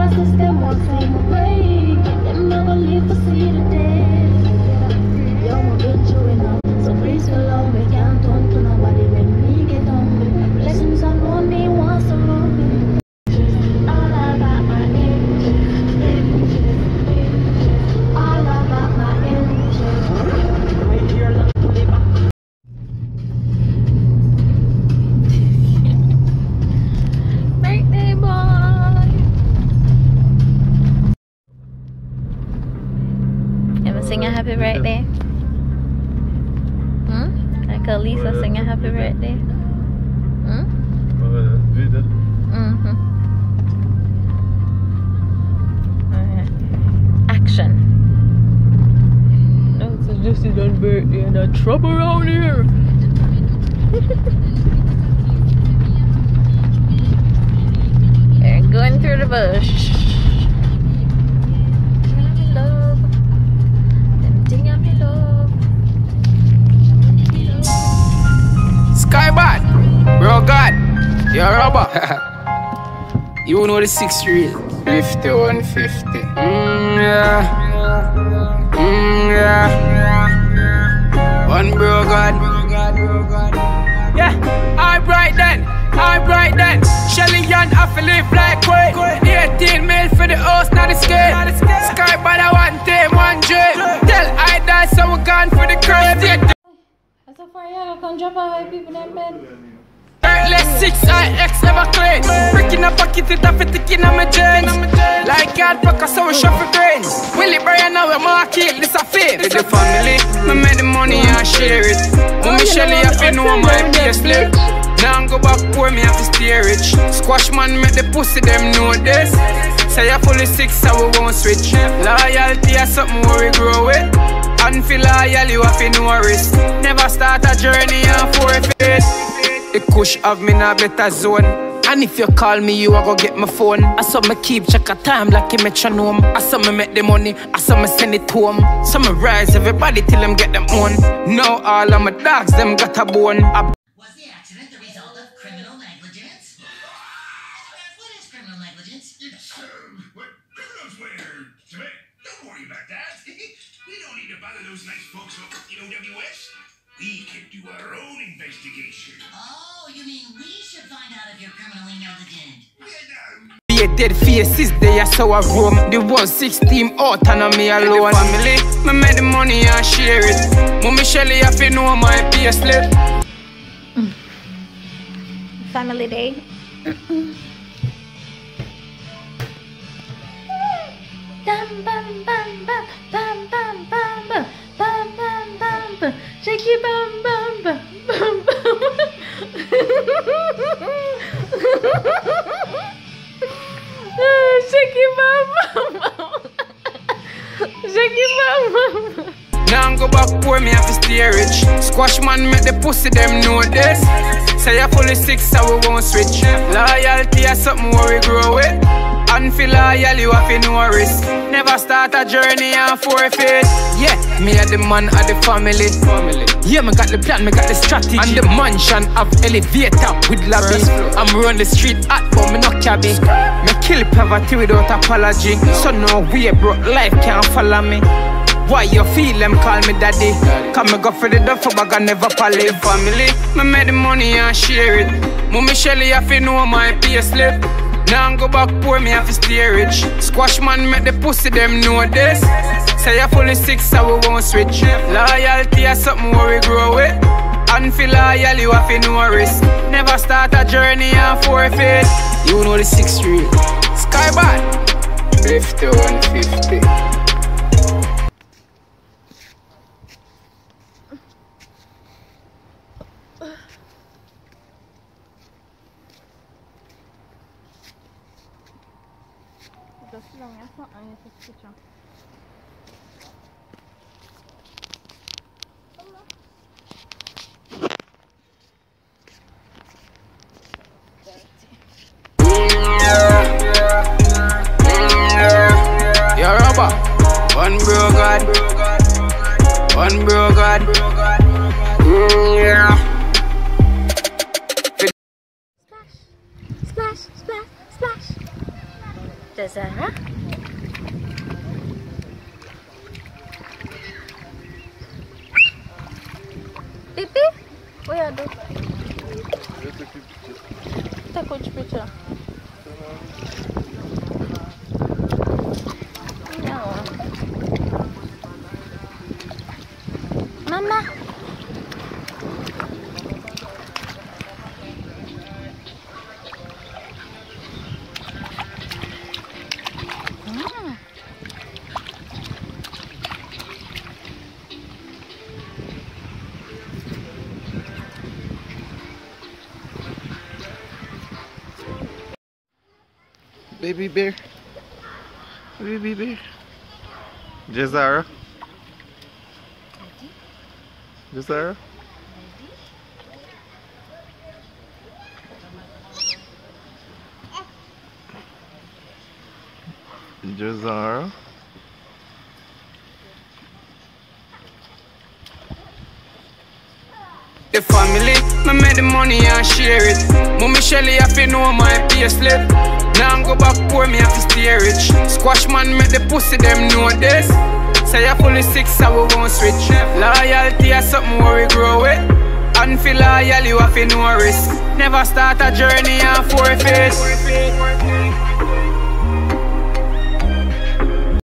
my system won't take a break. Them never leave to see the day. Yo, my bitch, you enough. So please feel love, we can't turn to nobody when we get hungry. Blessings on one day, once a month. All about my angels. All about my angels. Right here, look to live. Birthday boy. Ever sing a happy birthday? Like Lisa sing a happy birthday? Action. No, it's just his own birthday and a trouble around here. They're going through the bush. Love. Them thing I'm in love. Skybot, bro God, you're a rubber. You know the 6 reel. 50, 150. Yeah. Yeah. One bro God. Yeah, I bright then. Shelly and I feel live like queen. 18 mil for the house, not the scale. Skybot, I want them 1 dream. Tell I die, so we're gone for the crowd. So far, yeah, I can drop away people in bed. Let's 6IX ever clean. Breaking a pocket it off it taking on my jeans. Like God fucker so we shuffle brains. Willie Brian now we mark it, this a fame. With the family, me make the money and share it. When me Shelly have to know my place slip. Now I go back poor me have to stay rich. Squash man make the pussy them know this. Say you're fully 6 so we won't switch. Loyalty is something where we grow with. And feel loyal you have to know risk. Never start a journey and forfeit. The kush have me in a better zone. And if you call me, you a go get my phone. I saw me keep check a time like a metronome. I saw me make the money, I saw me send it home. So me rise everybody till them get them on. Now all of my dogs, them got a bone. Was the accident the result of criminal negligence? What is criminal negligence? It's what criminals wear. Don't worry about that. We don't need to bother those nice folks up at the OWS. We can do our own investigation. Oh, you mean we should find out if you're criminally negligent? Be a dead faces, they are so a room. The 1/6 team out and me alone. The family, me make the money and share it. Mommy Shelly have to know my pay slip. Family day. Bam bam bam bam bam bam bam bam bam bam bam bam. Shake it bam bam bam bam bam. Shake it bam bam bam. Shake it bam bam bam. Now I go back poor me have to stay rich. Squash man make the pussy them know this. Say you're fully 6 so we won't switch. Loyalty is something where we grow with. And feel loyal you have to know risk. Never start a journey and forfeit. Yeah, me and the man of the family. Yeah, me got the plan, me got the strategy. And the mansion have elevator with lobby. I'm run the street hot but me not cabby. Me kill poverty without apology. So no way bro, life can't follow me. Why you feel them call me daddy? Come me go for the duffel bag and never pally. Family, me make the money and share it. Mommy Shelly have to know my pay slip. Now I go back poor me have to stay rich. Squash man make the pussy them know this. Say you're fully 6 so we won't switch. Loyalty is something where we grow with. And feel loyal you have to know risk. Never start a journey and forfeit. You know the 6 reel. Skybot 50, 150. You're a rubber. One bro God. One bro God. Yeah. Splash, splash, splash, splash. Jessy, Pipi? What you do? Take which picture? No. Mama. Baby bear. Baby bear. Jezara. Jezara. Jezara. The family, me make the money and share it. Mommy Shelly have to know my payslip. Now go back poor, me have to stay rich. Squash man make the pussy them know this. Say you fully sick, so we won't switch. Loyalty is something where we grow with. And feel loyal, you have to know risk. Never start a journey and forfeit.